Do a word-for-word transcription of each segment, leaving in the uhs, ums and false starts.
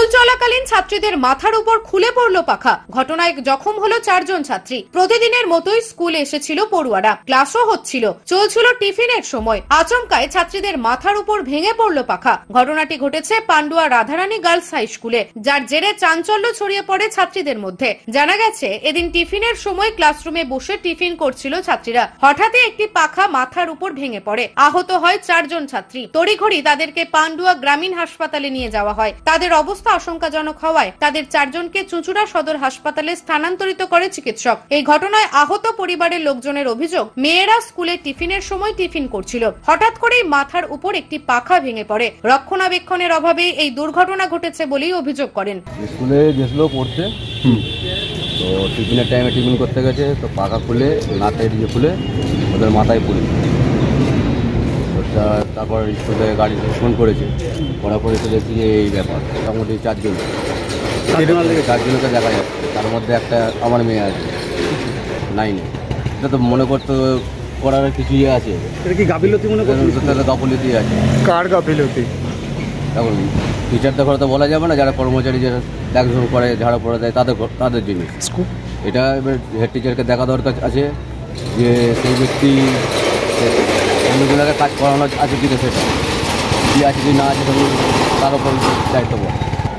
চলাকালীন ছাত্রীদের মাথার উপর খুলে পড়লো পাখা। ঘটনায় জখম হলো চারজন ছাত্রী। প্রতিদিনের মতোই স্কুলে এসেছিল পড়ুয়ারা, ক্লাসও হচ্ছিল, চলছিল টিফিনের সময়। আচমকায় ছাত্রীদের মাথার উপর ভেঙে পড়লো পাখা। ঘটনাটি ঘটেছে পান্ডুয়া রাধারানী গার্লস হাই স্কুলে, যার জেরে চাঞ্চল্য ছড়িয়ে পড়ে ছাত্রীদের মধ্যে। জানা গেছে, এদিন টিফিনের সময় ক্লাসরুমে বসে টিফিন করছিল ছাত্রীরা। হঠাৎই একটি পাখা মাথার উপর ভেঙে পড়ে। আহত হয় চারজন ছাত্রী। তড়িঘড়ি তাদেরকে পান্ডুয়া গ্রামীণ হাসপাতালে নিয়ে যাওয়া হয়। তাদের অবস্থা আশঙ্কাজনক হওয়ায় তাদের চারজনকে চুঁচুড়া সদর হাসপাতালে স্থানান্তরিত করে চিকিৎসক। এই ঘটনায় আহত পরিবারের লোকজনের অভিযোগ, মেয়েরা স্কুলে টিফিনের সময় টিফিন করছিল, হঠাৎ করেই মাথার উপর একটি পাখা ভেঙে পড়ে। রক্ষণাবেক্ষণের অভাবে এই দুর্ঘটনা ঘটেছে বলেই অভিযোগ করেন। স্কুলে গেছিল পড়তে, তো টিফিনের টাইমে টিফিন করতে গেছে, তো পাখা খুলে নাকের দিয়ে খুলে ওদের মাথায় পড়ে। তারপর স্কুল থেকে গাড়ি ফোন করেছে, করার পরে তো দেখছি যে এই ব্যাপার। মোটামুটি চারজন চারজনকে দেখা যাচ্ছে, তার মধ্যে একটা আমার মেয়ে আছে নাইনে। এটা তো মনে করতে করার কিছু ইয়ে আছে, এটা কি গাফিলতি মনে করছে? তাহলে গাফিলতি আছে। কার গাফিলতি? এখন টিচারদের কথা তো বলা যাবে না, যারা কর্মচারী যারা দেখভাল করে, ঝাড়া পড়া দেয়, তাদের তাদের জিনিস এটা। এবার হেড টিচারকে দেখা দরকার আছে যে সেই ব্যক্তি অন্যজনকে কাজ করানো আছে কিনা, সেটা কি আছে কি না আছে তার উপর দায়িত্ব বল।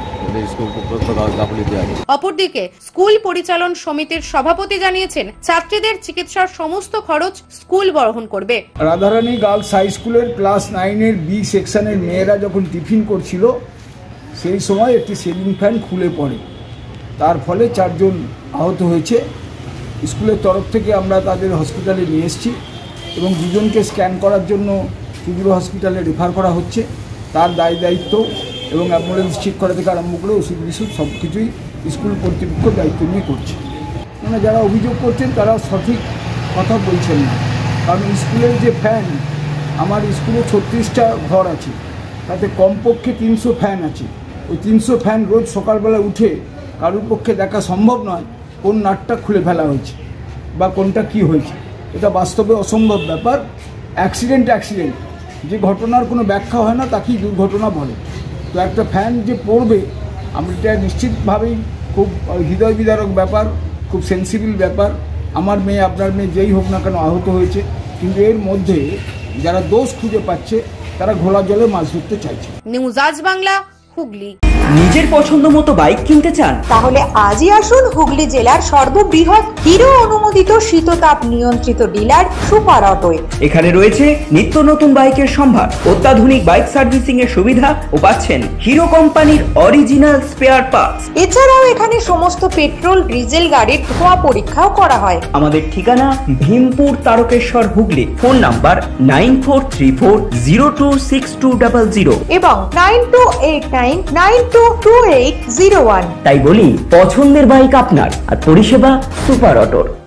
অপরদিকে স্কুল পরিচালন সমিতির সভাপতি জানিয়েছেন, ছাত্রীদের চিকিৎসার সমস্ত খরচ স্কুল বহন করবে। রাধারানী গার্লস হাই স্কুলের ক্লাস নাইনের বি সেকশনের মেয়েরা যখন টিফিন করছিল, সেই সময় একটি সিলিং ফ্যান খুলে পড়ে, তার ফলে চারজন আহত হয়েছে। স্কুলের তরফ থেকে আমরা তাদের হসপিটালে নিয়ে এসেছি এবং দুজনকে স্ক্যান করার জন্য চুঁচুড়া হসপিটালে রেফার করা হচ্ছে। তার দায় দায়িত্ব এবং অ্যাম্বুলেন্স ঠিক করা থেকে আরম্ভ করে ওষুধ বিশুধ সব কিছুই স্কুল কর্তৃপক্ষ দায়িত্ব নিয়ে করছে। মানে যারা অভিযোগ করছেন তারা সঠিক কথা বলছেন না, কারণ স্কুলের যে ফ্যান, আমার স্কুলে ছত্রিশটা ঘর আছে, তাতে কমপক্ষে তিনশো ফ্যান আছে। ওই তিনশো ফ্যান রোজ সকালবেলা উঠে কারোর পক্ষে দেখা সম্ভব নয় কোন নাটটা খুলে ফেলা হয়েছে বা কোনটা কি হয়েছে। এটা বাস্তবে অসম্ভব ব্যাপার। অ্যাক্সিডেন্ট অ্যাক্সিডেন্ট যে ঘটনার কোনো ব্যাখ্যা হয় না তাকেই দুর্ঘটনা বলে। তো একটা ফ্যান যে পড়বে, আমরা এটা নিশ্চিতভাবেই খুব হৃদয় বিদারক ব্যাপার, খুব সেন্সিবল ব্যাপার। আমার মেয়ে, আপনার মেয়ে যেই হোক না কেন আহত হয়েছে, কিন্তু এর মধ্যে যারা দোষ খুঁজে পাচ্ছে তারা ঘোলা জলে মাছ ধরতে চাইছে। নিউজ আজ বাংলা, হুগলি। নিজের পছন্দ মতো বাইক কিনতে চান? তাহলে আজই আসুন হুগলি জেলার সর্ববৃহৎ হিরো অনুমোদিত শীততাপ নিয়ন্ত্রিত ডিলার সুপার অটোয়। এখানে রয়েছে নিত্য নতুন বাইকের সম্ভার, অত্যাধুনিক বাইক সার্ভিসিং এর সুবিধা ও পাচ্ছেন হিরো কোম্পানির অরিজিনাল স্পেয়ার পার্টস। এছাড়াও এখানে সমস্ত পেট্রোল ডিজেল গাড়ির ধোঁয়া পরীক্ষাও করা হয়। আমাদের ঠিকানা Bhimpur Tarakeswar, Hooghly. Phone number nine four three four zero two six two double zero এবং nine two eight nine nine two two eight zero one. তাই বলি, পছন্দের বাইক আপনার আর পরিষেবা সুপার অটোর।